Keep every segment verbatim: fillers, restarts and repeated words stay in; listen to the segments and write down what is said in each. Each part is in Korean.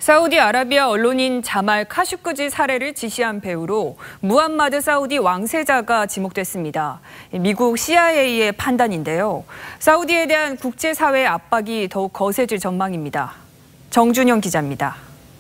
사우디아라비아 언론인 자말 카슈크지 살해를 지시한 배우로 무함마드 사우디 왕세자가 지목됐습니다. 미국 씨아이에이의 판단인데요. 사우디에 대한 국제사회의 압박이 더욱 거세질 전망입니다. 정준영 기자입니다.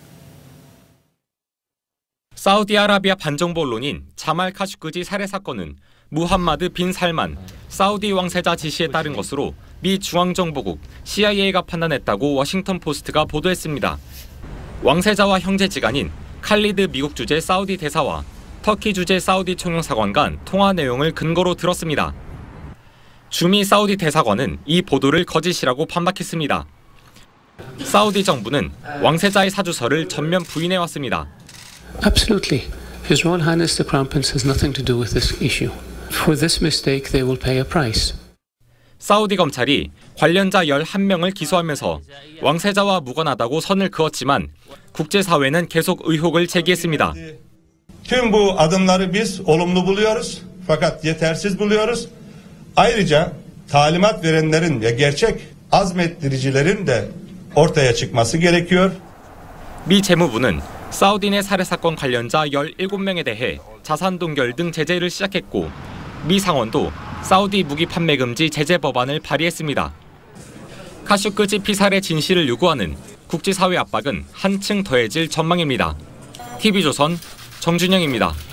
사우디아라비아 반정부 언론인 자말 카슈크지 살해 사건은 무함마드 빈 살만 사우디 왕세자 지시에 따른 것으로 미 중앙정보국 씨아이에이가 판단했다고 워싱턴 포스트가 보도했습니다. 왕세자와 형제지간인 칼리드 미국 주재 사우디 대사와 터키 주재 사우디 총영사관 간 통화 내용을 근거로 들었습니다. 주미 사우디 대사관은 이 보도를 거짓이라고 반박했습니다. 사우디 정부는 왕세자의 사주서를 전면 부인해왔습니다. Absolutely. His Royal Highness the Crown Prince has nothing to do with this issue. For this mistake, they will pay a price. 사우디 검찰이 관련자 열한 명을 기소하면서 왕세자와 무관하다고 선을 그었지만 국제사회는 계속 의혹을 제기했습니다. Tüm bu adımları biz olumlu buluyoruz fakat yetersiz buluyoruz. Ayrıca talimat verenlerin ve gerçek azmettiricilerin de ortaya çıkması gerekiyor. 미 재무부는 사우디 내 살해 사건 관련자 열일곱 명에 대해 자산 동결 등 제재를 시작했고 미 상원도 사우디 무기 판매 금지 제재 법안을 발의했습니다. 카슈크지 피살의 진실을 요구하는 국제사회 압박은 한층 더해질 전망입니다. 티비조선 정준영입니다.